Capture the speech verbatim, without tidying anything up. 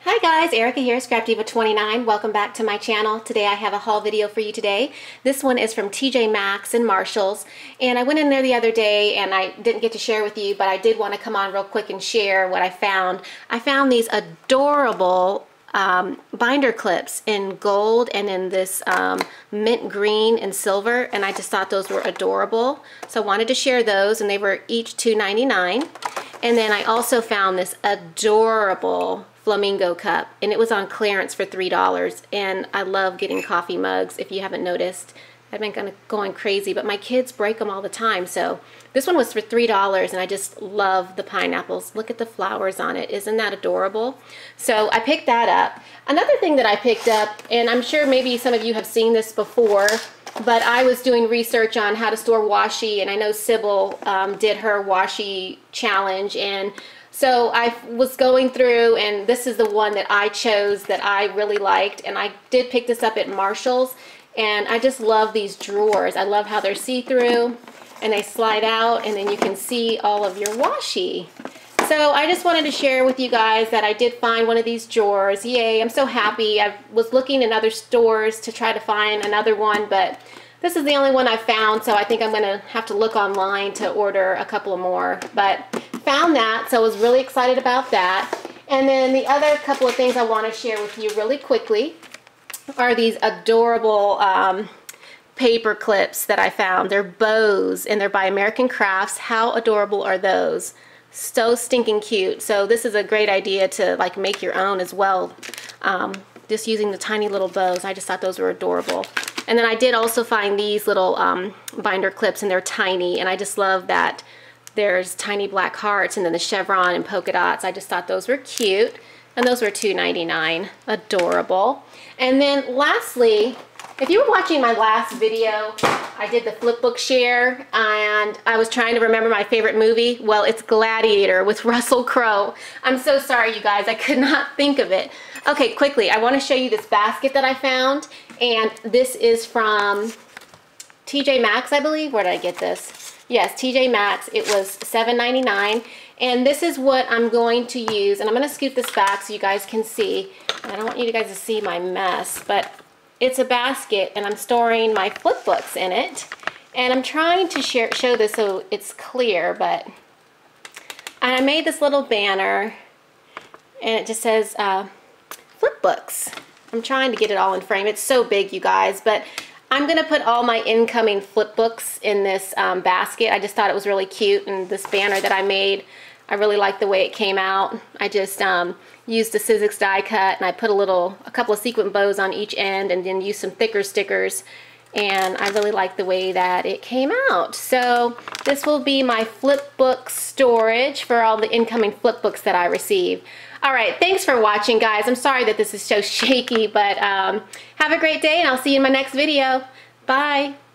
Hi guys, Erica here, Scrap Diva twenty-nine. Welcome back to my channel. Today I have a haul video for you today. This one is from T J Maxx and Marshalls. And I went in there the other day and I didn't get to share with you, but I did want to come on real quick and share what I found. I found these adorable um, binder clips in gold and in this um, mint green and silver, and I just thought those were adorable. So I wanted to share those, and they were each two ninety-nine. And then I also found this adorable flamingo cup, and it was on clearance for three dollars. And I love getting coffee mugs, if you haven't noticed. I've been kind of going crazy, but my kids break them all the time. So this one was for three dollars, and I just love the pineapples. Look at the flowers on it. Isn't that adorable? So I picked that up. Another thing that I picked up, and I'm sure maybe some of you have seen this before, but I was doing research on how to store washi, and I know Sybil um, did her washi challenge, and so I was going through, and this is the one that I chose that I really liked, and I did pick this up at Marshalls, and I just love these drawers. I love how they're see-through, and they slide out, and then you can see all of your washi. So I just wanted to share with you guys that I did find one of these drawers. Yay, I'm so happy. I was looking in other stores to try to find another one, but this is the only one I found, so I think I'm going to have to look online to order a couple more. But found that, so I was really excited about that. And then the other couple of things I want to share with you really quickly are these adorable um, paper clips that I found. They're bows, and they're by American Crafts. How adorable are those? So stinking cute. So this is a great idea to like make your own as well, um, just using the tiny little bows. I just thought those were adorable. And then I did also find these little um, binder clips, and they're tiny, and I just love that there's tiny black hearts and then the chevron and polka dots. I just thought those were cute, and those were two ninety-nine. Adorable. And then lastly, if you were watching my last video, I did the flipbook share, and I was trying to remember my favorite movie. Well, it's Gladiator with Russell Crowe. I'm so sorry, you guys. I could not think of it. Okay, quickly, I want to show you this basket that I found, and this is from T J Maxx, I believe. Where did I get this? Yes, T J Maxx. It was seven ninety-nine, and this is what I'm going to use, and I'm going to scoot this back so you guys can see. And I don't want you guys to see my mess, but it's a basket, and I'm storing my flip books in it, and I'm trying to share, show this so it's clear, but I made this little banner, and it just says uh, flip books. I'm trying to get it all in frame. It's so big, you guys, but I'm going to put all my incoming flip books in this um, basket. I just thought it was really cute, and this banner that I made, I really like the way it came out. I just um, used a Sizzix die cut, and I put a little, a couple of sequin bows on each end, and then used some thicker stickers, and I really like the way that it came out. So this will be my flip book storage for all the incoming flip books that I receive. All right, thanks for watching, guys. I'm sorry that this is so shaky, but um, have a great day, and I'll see you in my next video. Bye.